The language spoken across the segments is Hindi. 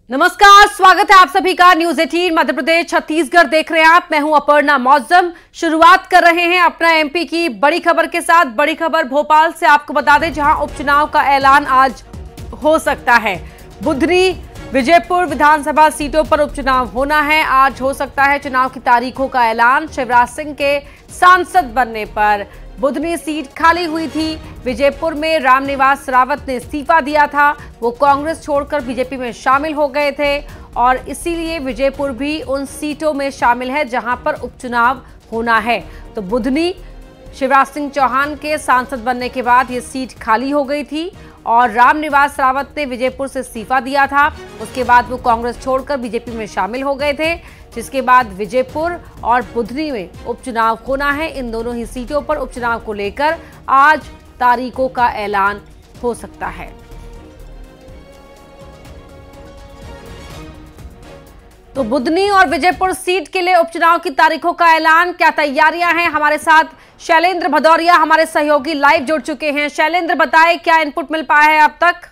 नमस्कार, स्वागत है आप सभी का न्यूज 18 मध्य प्रदेश छत्तीसगढ़ देख रहे हैं आप। मैं हूं अपर्णा मौजम। शुरुआत कर रहे हैं अपना एमपी की बड़ी खबर के साथ। बड़ी खबर भोपाल से आपको बता दें, जहां उपचुनाव का ऐलान आज हो सकता है। बुधनी विजयपुर विधानसभा सीटों पर उपचुनाव होना है। आज हो सकता है चुनाव की तारीखों का ऐलान। शिवराज सिंह के सांसद बनने पर बुधनी सीट खाली हुई थी। विजयपुर में रामनिवास रावत ने इस्तीफा दिया था। वो कांग्रेस छोड़कर बीजेपी में शामिल हो गए थे और इसीलिए विजयपुर भी उन सीटों में शामिल है जहां पर उपचुनाव होना है। तो बुधनी शिवराज सिंह चौहान के सांसद बनने के बाद ये सीट खाली हो गई थी और रामनिवास रावत ने विजयपुर से इस्तीफा दिया था। उसके बाद वो कांग्रेस छोड़कर बीजेपी में शामिल हो गए थे, जिसके बाद विजयपुर और बुधनी में उपचुनाव होना है। इन दोनों ही सीटों पर उपचुनाव को लेकर आज तारीखों का ऐलान हो सकता है। तो बुधनी और विजयपुर सीट के लिए उपचुनाव की तारीखों का ऐलान, क्या तैयारियां हैं? हमारे साथ शैलेंद्र भदौरिया हमारे सहयोगी लाइव जुड़ चुके हैं। शैलेंद्र, बताएं क्या इनपुट मिल पाया है अब तक?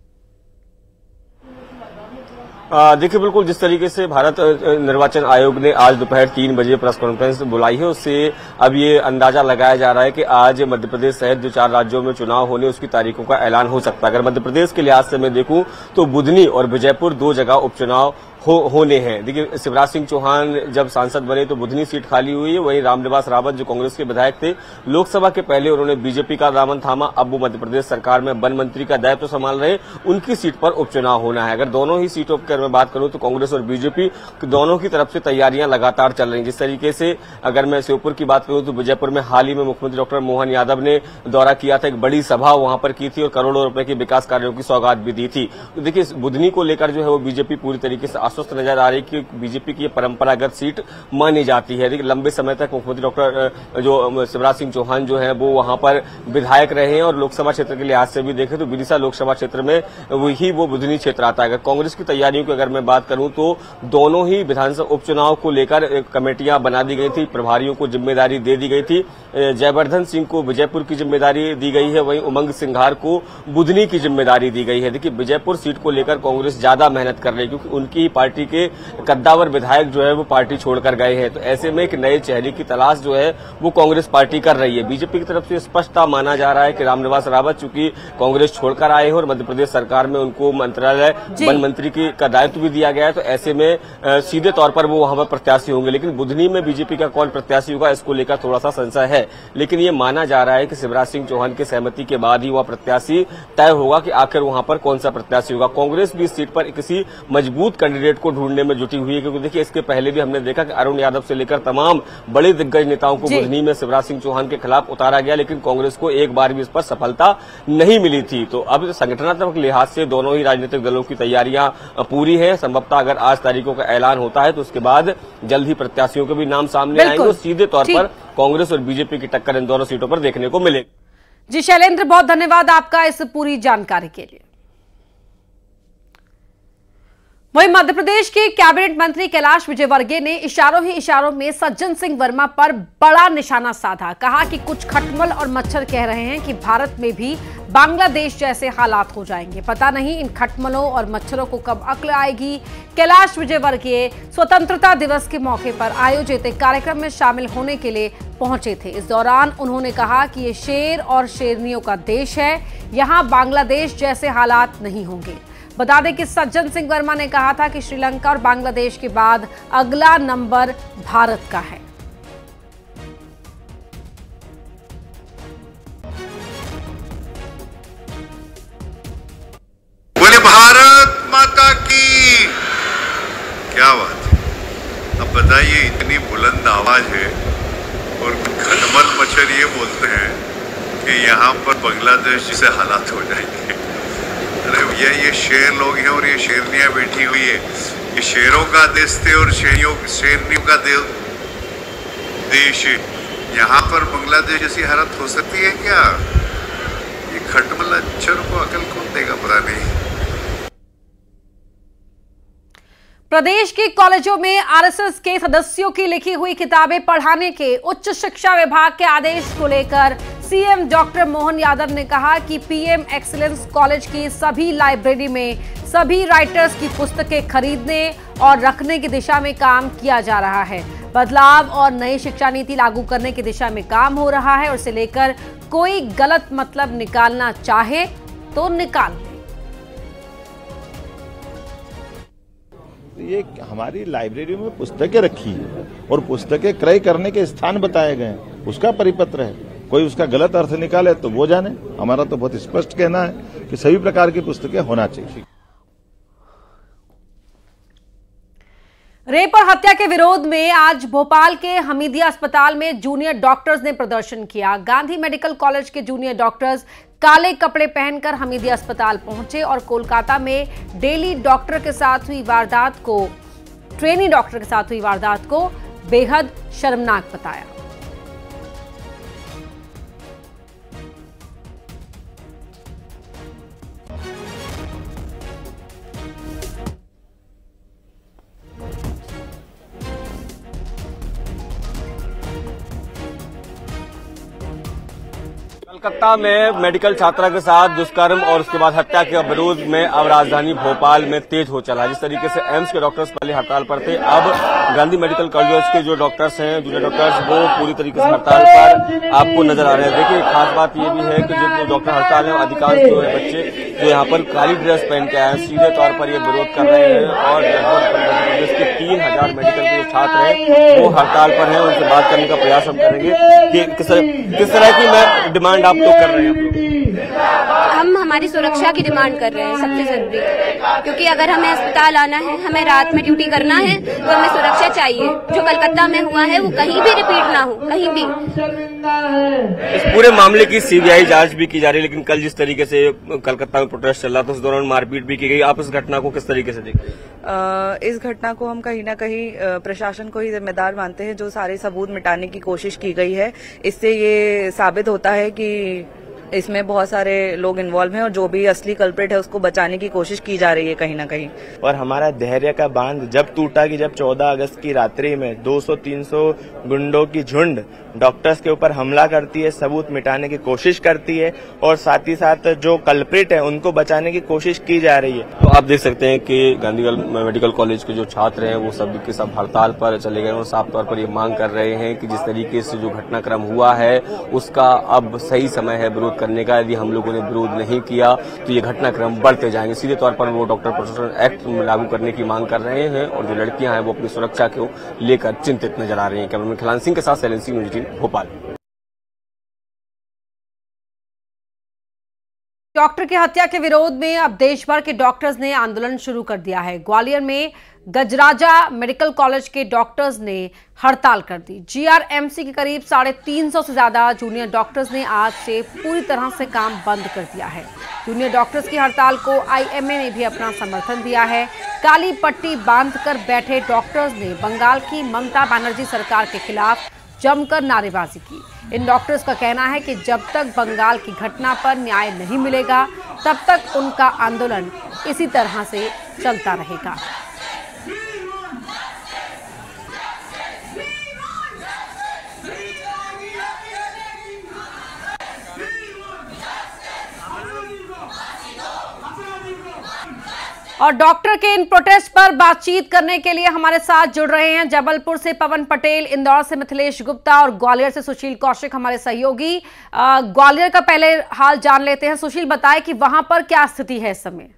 देखिए, बिल्कुल जिस तरीके से भारत निर्वाचन आयोग ने आज दोपहर 3 बजे प्रेस कॉन्फ्रेंस बुलाई है, उससे अब ये अंदाजा लगाया जा रहा है कि आज मध्य प्रदेश सहित जो 4 राज्यों में चुनाव होने उसकी तारीखों का ऐलान हो सकता है। अगर मध्य प्रदेश के लिहाज से मैं देखूं तो बुधनी और विजयपुर 2 जगह उपचुनाव होने हैं। देखिए, शिवराज सिंह चौहान जब सांसद बने तो बुधनी सीट खाली हुई है। वहीं रामनिवास रावत जो कांग्रेस के विधायक थे, लोकसभा के पहले उन्होंने बीजेपी का दामन थामा, अब वो मध्य प्रदेश सरकार में वन मंत्री का दायित्व संभाल रहे। उनकी सीट पर उपचुनाव होना है। अगर दोनों ही सीटों पर मैं बात करूं तो कांग्रेस और बीजेपी दोनों की तरफ से तैयारियां लगातार चल रही। जिस तरीके से अगर मैं श्योपुर की बात करूं तो विजयपुर में हाल ही में मुख्यमंत्री डॉक्टर मोहन यादव ने दौरा किया था, एक बड़ी सभा वहां पर की थी और करोड़ों रुपए के विकास कार्यों की सौगात भी दी थी। तो देखिए, बुधनी को लेकर जो है वो बीजेपी पूरी तरीके से आश्वस्त नजर आ रही कि बीजेपी की परंपरागत सीट मानी जाती है। देखिए, लंबे समय तक मुख्यमंत्री डॉक्टर जो शिवराज सिंह चौहान जो है वो वहां पर विधायक रहे हैं और लोकसभा क्षेत्र के लिहाज से भी देखें तो विदिशा लोकसभा क्षेत्र में वही वो बुधनी क्षेत्र आता है। अगर कांग्रेस की तैयारियों की अगर मैं बात करूं तो दोनों ही विधानसभा उपचुनाव को लेकर कमेटियां बना दी गई थी, प्रभारियों को जिम्मेदारी दे दी गई थी। जयवर्धन सिंह को विजयपुर की जिम्मेदारी दी गई है, वहीं उमंग सिंघार को बुधनी की जिम्मेदारी दी गई है। देखिए, विजयपुर सीट को लेकर कांग्रेस ज्यादा मेहनत कर रही है क्योंकि उनकी पार्टी के कद्दावर विधायक जो है वो पार्टी छोड़कर गए हैं। तो ऐसे में एक नए चेहरे की तलाश जो है वो कांग्रेस पार्टी कर रही है। बीजेपी की तरफ से स्पष्टता माना जा रहा है कि रामनिवास रावत चूंकि कांग्रेस छोड़कर आए हैं और मध्य प्रदेश सरकार में उनको मंत्रालय वन मंत्री का दायित्व भी दिया गया है, तो ऐसे में सीधे तौर पर वो वहां पर प्रत्याशी होंगे। लेकिन बुधनी में बीजेपी का कौन प्रत्याशी होगा, इसको लेकर थोड़ा सा संशय है। लेकिन ये माना जा रहा है कि शिवराज सिंह चौहान की सहमति के बाद ही वह प्रत्याशी तय होगा कि आखिर वहां पर कौन सा प्रत्याशी होगा। कांग्रेस भी इस सीट पर किसी मजबूत कैंडिडेट को ढूंढने में जुटी हुई है, क्योंकि देखिए इसके पहले भी हमने देखा कि अरुण यादव से लेकर तमाम बड़े दिग्गज नेताओं को बुधनी में शिवराज सिंह चौहान के खिलाफ उतारा गया, लेकिन कांग्रेस को एक बार भी इस पर सफलता नहीं मिली थी। तो अब संगठनात्मक लिहाज से दोनों ही राजनीतिक दलों की तैयारियां पूरी है। संभवतः अगर आज तारीखों का ऐलान होता है तो उसके बाद जल्द ही प्रत्याशियों के भी नाम सामने आएंगे और सीधे तौर पर कांग्रेस और बीजेपी की टक्कर इन दोनों सीटों पर देखने को मिलेगी। जी शैलेंद्र, बहुत धन्यवाद आपका इस पूरी जानकारी के लिए। वहीं मध्य प्रदेश के कैबिनेट मंत्री कैलाश विजयवर्गीय ने इशारों ही इशारों में सज्जन सिंह वर्मा पर बड़ा निशाना साधा। कहा कि कुछ खटमल और मच्छर कह रहे हैं कि भारत में भी बांग्लादेश जैसे हालात हो जाएंगे। पता नहीं इन खटमलों और मच्छरों को कब अक्ल आएगी। कैलाश विजयवर्गीय स्वतंत्रता दिवस के मौके पर आयोजित एक कार्यक्रम में शामिल होने के लिए पहुंचे थे। इस दौरान उन्होंने कहा कि ये शेर और शेरनियों का देश है, यहाँ बांग्लादेश जैसे हालात नहीं होंगे। बता दें कि सज्जन सिंह वर्मा ने कहा था कि श्रीलंका और बांग्लादेश के बाद अगला नंबर भारत का है। बोले भारत माता की, क्या बात है। अब बताइए, इतनी बुलंद आवाज है और खटमल मच्छर ये बोलते हैं कि यहाँ पर बांग्लादेश जैसे हालात हो जाएंगे। अरे भैया, ये शेर लोग हैं और ये शेरनियां बैठी हुई है। ये शेरों का देश थे और शेरनियों का देश है। यहाँ पर बांग्लादेश जैसी हालत हो सकती है क्या? ये खटमल मच्छर को अकल कौन देगा? पता नहीं। प्रदेश के कॉलेजों में आरएसएस के सदस्यों की लिखी हुई किताबें पढ़ाने के उच्च शिक्षा विभाग के आदेश को लेकर सीएम डॉक्टर मोहन यादव ने कहा कि पीएम एक्सीलेंस कॉलेज की सभी लाइब्रेरी में सभी राइटर्स की पुस्तकें खरीदने और रखने की दिशा में काम किया जा रहा है। बदलाव और नई शिक्षा नीति लागू करने की दिशा में काम हो रहा है और इसे लेकर कोई गलत मतलब निकालना चाहे तो निकाल ले। ये हमारी लाइब्रेरी में पुस्तकें रखी है और पुस्तकें क्रय करने के स्थान बताए गए हैं, उसका परिपत्र है। कोई उसका गलत अर्थ निकाले तो वो जाने। हमारा तो बहुत स्पष्ट कहना है कि सभी प्रकार की पुस्तकें होना चाहिए। रेप और हत्या के विरोध में आज भोपाल के हमीदिया अस्पताल में जूनियर डॉक्टर्स ने प्रदर्शन किया। गांधी मेडिकल कॉलेज के जूनियर डॉक्टर्स काले कपड़े पहनकर हमीदिया अस्पताल पहुंचे और कोलकाता में ट्रेनी डॉक्टर के साथ हुई वारदात को बेहद शर्मनाक बताया। कलकत्ता में मेडिकल छात्रा के साथ दुष्कर्म और उसके बाद हत्या के विरोध में अब राजधानी भोपाल में तेज हो चला। जिस तरीके से एम्स के डॉक्टर्स पहले हड़ताल पर थे, अब गांधी मेडिकल कॉलेज के जो डॉक्टर्स हैं, जूनियर डॉक्टर्स, वो पूरी तरीके से हड़ताल पर आपको नजर आ रहे हैं। देखिए, खास बात ये भी है कि जो डॉक्टर हड़ताल है, अधिकांश जो है बच्चे जो यहाँ पर काली ड्रेस पहन के आए हैं, सीधे तौर पर ये विरोध कर रहे हैं और लगभग प्रदेश के 3000 मेडिकल के जो छात्र हैं वो हड़ताल पर हैं। उनसे बात करने का प्रयास हम करेंगे कि किस तरह की मैं डिमांड आप तो कर रहे हैं। हम हमारी सुरक्षा की डिमांड कर रहे हैं, सबसे जरूरी, क्योंकि अगर हमें अस्पताल आना है, हमें रात में ड्यूटी करना है, तो हमें सुरक्षा चाहिए। जो कलकत्ता में हुआ है वो कहीं भी रिपीट ना हो, कहीं भी। इस पूरे मामले की सीबीआई जांच भी की जा रही है, लेकिन कल जिस तरीके से कलकत्ता में प्रोटेस्ट चल रहा था, उस दौरान मारपीट भी की गई। आप इस घटना को किस तरीके से देखते हैं? इस घटना को हम कहीं ना कहीं प्रशासन को ही जिम्मेदार मानते हैं। जो सारे सबूत मिटाने की कोशिश की गई है, इससे ये साबित होता है कि इसमें बहुत सारे लोग इन्वॉल्व हैं और जो भी असली कल्प्रिट है उसको बचाने की कोशिश की जा रही है कहीं ना कहीं। और हमारा धैर्य का बांध जब टूटा कि जब 14 अगस्त की रात्रि में 200-300 गुंडों की झुंड डॉक्टर्स के ऊपर हमला करती है, सबूत मिटाने की कोशिश करती है और साथ ही साथ जो कल्प्रिट है उनको बचाने की कोशिश की जा रही है। तो आप देख सकते हैं कि गांधी मेडिकल कॉलेज के जो छात्र हैं वो सब के सब हड़ताल पर चले गए और साफ तौर पर ये मांग कर रहे हैं कि जिस तरीके से जो घटनाक्रम हुआ है उसका अब सही समय है विरोध करने का। यदि हम लोगों ने विरोध नहीं किया तो ये घटनाक्रम बढ़ते जाएंगे। सीधे तौर पर वो डॉक्टर प्रोटेक्शन एक्ट लागू करने की मांग कर रहे हैं और जो लड़कियां हैं वो अपनी सुरक्षा को लेकर चिंतित नजर आ रही हैं। कैमरामैन खिलान सिंह के साथ शैलेंद्र सिंह, न्यूज़ 18 भोपाल। डॉक्टर की हत्या के विरोध में अब देश भर के डॉक्टर्स ने आंदोलन शुरू कर दिया है। ग्वालियर में गजराजा मेडिकल कॉलेज के डॉक्टर्स ने हड़ताल कर दी। जीआरएमसी के करीब 350 से ज्यादा जूनियर डॉक्टर्स ने आज से पूरी तरह से काम बंद कर दिया है। जूनियर डॉक्टर्स की हड़ताल को आईएमए ने भी अपना समर्थन दिया है। काली पट्टी बांधकर बैठे डॉक्टर्स ने बंगाल की ममता बनर्जी सरकार के खिलाफ जमकर नारेबाजी की। इन डॉक्टर्स का कहना है कि जब तक बंगाल की घटना पर न्याय नहीं मिलेगा तब तक उनका आंदोलन इसी तरह से चलता रहेगा। और डॉक्टर के इन प्रोटेस्ट पर बातचीत करने के लिए हमारे साथ जुड़ रहे हैं जबलपुर से पवन पटेल, इंदौर से मिथिलेश गुप्ता और ग्वालियर से सुशील कौशिक हमारे सहयोगी। ग्वालियर का पहले हाल जान लेते हैं। सुशील, बताएं कि वहां पर क्या स्थिति है इस समय।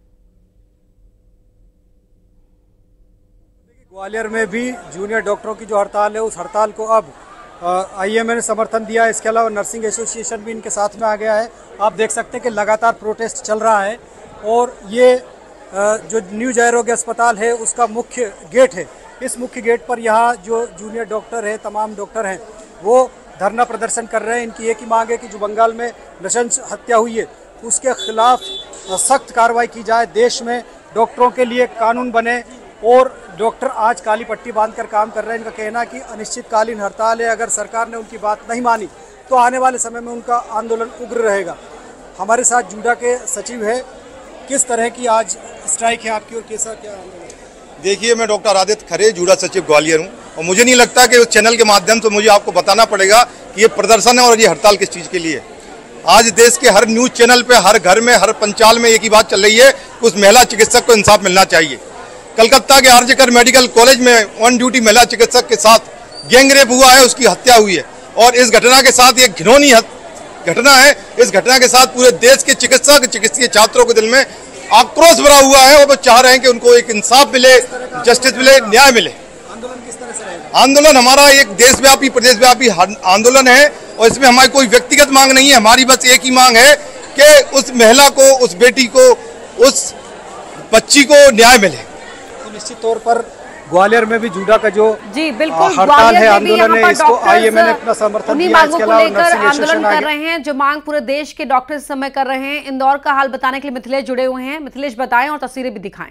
ग्वालियर में भी जूनियर डॉक्टरों की जो हड़ताल है, उस हड़ताल को अब आईएमए ने समर्थन दिया है। इसके अलावा नर्सिंग एसोसिएशन भी इनके साथ में आ गया है। आप देख सकते हैं कि लगातार प्रोटेस्ट चल रहा है और ये जो न्यू जयरोग्य अस्पताल है उसका मुख्य गेट है। इस मुख्य गेट पर यहाँ जो जूनियर डॉक्टर है, तमाम डॉक्टर हैं, वो धरना प्रदर्शन कर रहे हैं। इनकी एक ही मांग है कि जो बंगाल में नृशंस हत्या हुई है उसके खिलाफ सख्त कार्रवाई की जाए, देश में डॉक्टरों के लिए कानून बने। और डॉक्टर आज काली पट्टी बांधकर काम कर रहे हैं। इनका कहना कि अनिश्चितकालीन हड़ताल है, अगर सरकार ने उनकी बात नहीं मानी तो आने वाले समय में उनका आंदोलन उग्र रहेगा। हमारे साथ जूडा के सचिव है, किस तरह की आज स्ट्राइक है आपकी और कैसा क्या आंदोलन? देखिए, मैं डॉक्टर आदित्य खरे, जुड़ा सचिव ग्वालियर हूँ और मुझे नहीं लगता कि उस चैनल के माध्यम से मुझे आपको बताना पड़ेगा कि ये प्रदर्शन है और ये हड़ताल किस चीज़ के लिए है। आज देश के हर न्यूज चैनल पे, हर घर में, हर पंचाल में एक ही बात चल रही है, उस महिला चिकित्सक को इंसाफ मिलना चाहिए। कलकत्ता के आरजीकर मेडिकल कॉलेज में ऑन ड्यूटी महिला चिकित्सक के साथ गैंगरेप हुआ है, उसकी हत्या हुई है और इस घटना के साथ एक घिनौनी घटना है। इस घटना के साथ पूरे देश के चिकित्सक, चिकित्सीय छात्रों के दिल में आक्रोश भरा हुआ है और वो चाह रहे हैं कि उनको एक इंसाफ मिले, जस्टिस मिले, न्याय मिले। आंदोलन किस तरह से रहेगा? आंदोलन हमारा एक देशव्यापी, प्रदेशव्यापी आंदोलन है और इसमें हमारी कोई व्यक्तिगत मांग नहीं है। हमारी बस एक ही मांग है कि उस महिला को, उस बेटी को, उस बच्ची को न्याय मिले। तो निश्चित तौर पर ग्वालियर में भी जूडा का जो जी बिल्कुल हड़ताल है, आंदोलन है, इसको आईएमए ने अपना समर्थन उन्हीं दिया। मांगों को लेकर आंदोलन कर रहे हैं, जो मांग पूरे देश के डॉक्टर इस समय कर रहे हैं। इंदौर का हाल बताने के लिए मिथिलेश जुड़े हुए हैं। मिथिलेश, बताएं और तस्वीरें भी दिखाएं।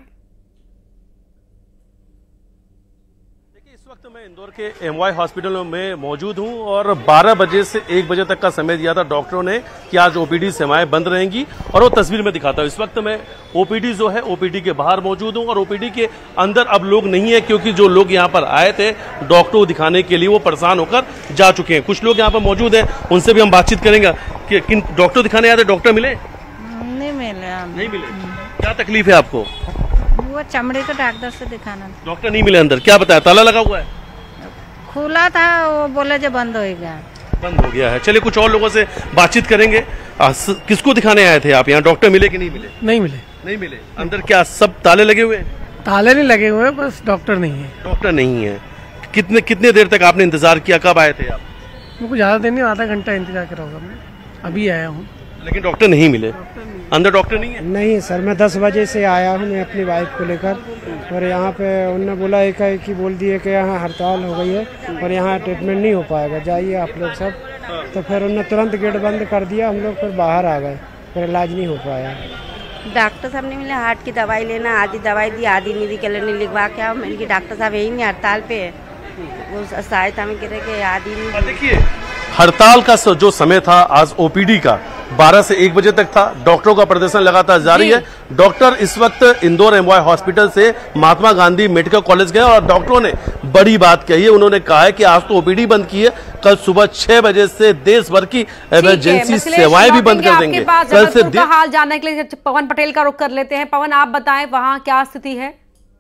इस वक्त मैं इंदौर के एमवाई हॉस्पिटल में मौजूद हूं और 12 बजे से 1 बजे तक का समय दिया था डॉक्टरों ने कि आज ओपीडी सेवाएं बंद रहेंगी और वो तस्वीर में दिखाता हूं। इस वक्त मैं ओपीडी जो है, ओपीडी के बाहर मौजूद हूं और ओपीडी के अंदर अब लोग नहीं है, क्योंकि जो लोग यहां पर आए थे डॉक्टर को दिखाने के लिए वो परेशान होकर जा चुके हैं। कुछ लोग यहां पर मौजूद हैं, उनसे भी हम बातचीत करेंगे कि किन डॉक्टर दिखाने आए थे, डॉक्टर मिले? नहीं मिले। क्या तकलीफ है आपको? वो चमड़े के डॉक्टर से दिखाना। डॉक्टर नहीं मिले अंदर, क्या बताया? ताला लगा हुआ है? खुला था, वो बोले जो बंद हो गया। बंद हो गया है। चलिए कुछ और लोगों से बातचीत करेंगे। किसको दिखाने आए थे आप यहाँ? डॉक्टर मिले कि नहीं मिले? नहीं मिले। अंदर क्या सब ताले लगे हुए हैं? ताले नहीं लगे हुए, बस डॉक्टर नहीं है। डॉक्टर नहीं है। कितने देर तक आपने इंतजार किया? कब आए थे आप? मुझे ज्यादा देर नहीं, आधा घंटा इंतजार करा होगा। मैं अभी आया हूँ, लेकिन डॉक्टर नहीं मिले। अंदर डॉक्टर नहीं है? नहीं सर, मैं 10 बजे से आया हूँ, मैं अपनी वाइफ को लेकर, और यहाँ पे उन्होंने बोला एक ही बोल दिए कि यहाँ हड़ताल हो गई है और यहाँ ट्रीटमेंट नहीं हो पाएगा, जाइए आप लोग सब। तो फिर उन्होंने तुरंत गेट बंद कर दिया, हम लोग फिर बाहर आ गए, फिर इलाज नहीं हो पाया। डॉक्टर साहब ने मिले, हार्ट की दवाई लेना, आधी दवाई दी, आधी मेडिकल ने लिखवा के आओ। मैंने कि डॉक्टर साहब यही नहीं, हड़ताल पे है, वो सहायता में गिरे के आधी नहीं। देखिए, हड़ताल का जो समय था आज ओपीडी का 12 से 1 बजे तक था। डॉक्टरों का प्रदर्शन लगातार जारी है। डॉक्टर इस वक्त इंदौर एमवाई हॉस्पिटल से महात्मा गांधी मेडिकल कॉलेज गए और डॉक्टरों ने बड़ी बात कही है। उन्होंने कहा है कि आज तो ओपीडी बंद की है, कल सुबह 6 बजे से देश भर की इमरजेंसी सेवाएं भी बंद कर देंगे। कल से हाल जानने के लिए पवन पटेल का रुख कर लेते हैं। पवन, आप बताएं वहां क्या स्थिति है?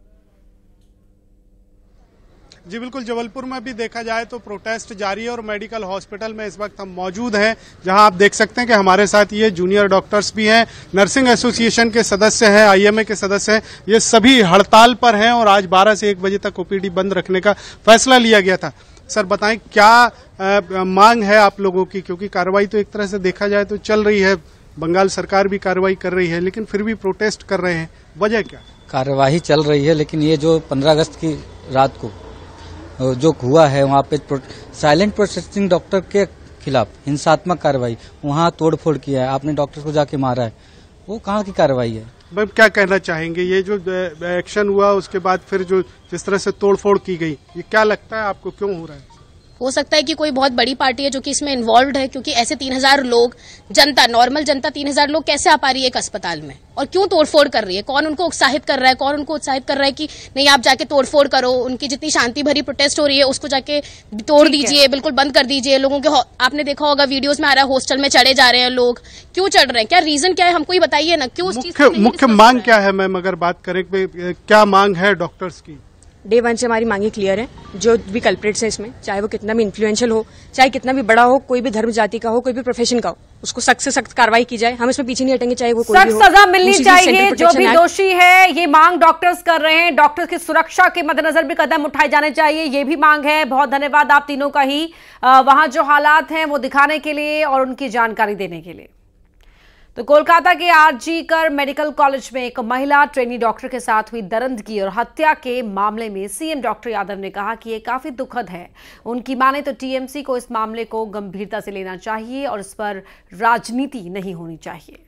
जी बिल्कुल, जबलपुर में भी देखा जाए तो प्रोटेस्ट जारी है और मेडिकल हॉस्पिटल में इस वक्त हम मौजूद हैं, जहां आप देख सकते हैं कि हमारे साथ ये जूनियर डॉक्टर्स भी हैं, नर्सिंग एसोसिएशन के सदस्य हैं, आईएमए के सदस्य हैं। ये सभी हड़ताल पर हैं और आज 12 से 1 बजे तक ओपीडी बंद रखने का फैसला लिया गया था। सर बताएं, क्या मांग है आप लोगों की? क्योंकि कार्रवाई तो एक तरह से देखा जाए तो चल रही है, बंगाल सरकार भी कार्रवाई कर रही है, लेकिन फिर भी प्रोटेस्ट कर रहे हैं, वजह क्या? कार्रवाई चल रही है, लेकिन ये जो 15 अगस्त की रात को जो हुआ है वहाँ पे साइलेंट प्रोटेस्टिंग डॉक्टर के खिलाफ हिंसात्मक कार्रवाई, वहाँ तोड़फोड़ किया है, आपने डॉक्टर को जाके मारा है, वो कहाँ की कार्रवाई है? मैम क्या कहना चाहेंगे? ये जो एक्शन हुआ उसके बाद फिर जो जिस तरह से तोड़फोड़ की गई, ये क्या लगता है आपको क्यों हो रहा है? हो सकता है कि कोई बहुत बड़ी पार्टी है जो कि इसमें इन्वॉल्व है, क्योंकि ऐसे 3000 लोग, जनता, नॉर्मल जनता 3000 लोग कैसे आ पा रही है एक अस्पताल में और क्यों तोड़फोड़ कर रही है? कौन उनको उत्साहित कर रहा है? कौन उनको उत्साहित कर रहा है कि नहीं आप जाके तोड़फोड़ करो, उनकी जितनी शांति भरी प्रोटेस्ट हो रही है उसको जाके तोड़ दीजिए, बिल्कुल बंद कर दीजिए। लोगों के आपने देखा होगा वीडियोज में आ रहा है, हॉस्टल में चढ़े जा रहे हैं लोग, क्यों चढ़ रहे हैं? क्या रीजन क्या है? हमको ही बताइए ना, क्यों? मुख्य मांग क्या है मैम? अगर बात करें क्या मांग है डॉक्टर्स की? डे 1 से हमारी मांगे क्लियर है। जो भी कल्प्रिट्स है इसमें, चाहे वो कितना भी इन्फ्लुएंशियल हो, चाहे कितना भी बड़ा हो, कोई भी धर्म जाति का हो, कोई भी प्रोफेशन का हो, उसको सख्त से सख्त कार्रवाई की जाए। हम इसमें पीछे नहीं हटेंगे, चाहे वो कोई भी हो। सजा मिलनी चाहिए। जो भी दोषी है, ये मांग डॉक्टर्स कर रहे हैं। डॉक्टर्स की सुरक्षा के मद्देनजर भी कदम उठाए जाने चाहिए, ये भी मांग है। बहुत धन्यवाद आप तीनों का ही वहां जो हालात हैं वो दिखाने के लिए और उनकी जानकारी देने के लिए। तो कोलकाता के आरजीकर मेडिकल कॉलेज में एक महिला ट्रेनी डॉक्टर के साथ हुई दरिंदगी और हत्या के मामले में सीएम डॉक्टर यादव ने कहा कि ये काफी दुखद है। उनकी माने तो टीएमसी को इस मामले को गंभीरता से लेना चाहिए और इस पर राजनीति नहीं होनी चाहिए।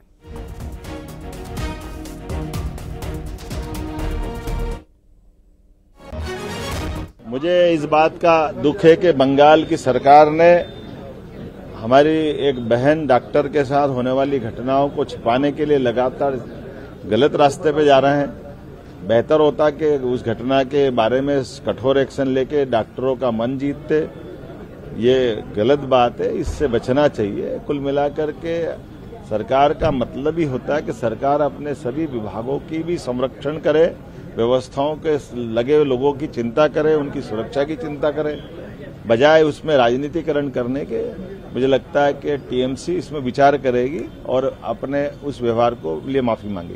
मुझे इस बात का दुख है कि बंगाल की सरकार ने हमारी एक बहन डॉक्टर के साथ होने वाली घटनाओं को छिपाने के लिए लगातार गलत रास्ते पे जा रहे हैं। बेहतर होता कि उस घटना के बारे में कठोर एक्शन लेके डॉक्टरों का मन जीतते। ये गलत बात है, इससे बचना चाहिए। कुल मिलाकर के सरकार का मतलब ही होता है कि सरकार अपने सभी विभागों की भी संरक्षण करे, व्यवस्थाओं के लगे लोगों की चिंता करे, उनकी सुरक्षा की चिंता करे, बजाय उसमें राजनीतिकरण करने के। मुझे लगता है कि टीएमसी इसमें विचार करेगी और अपने उस व्यवहार को लिए माफी मांगेगी।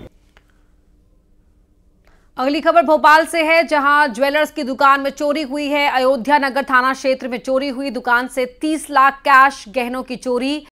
अगली खबर भोपाल से है, जहां ज्वेलर्स की दुकान में चोरी हुई है। अयोध्या नगर थाना क्षेत्र में चोरी हुई, दुकान से 30 लाख कैश गहनों की चोरी।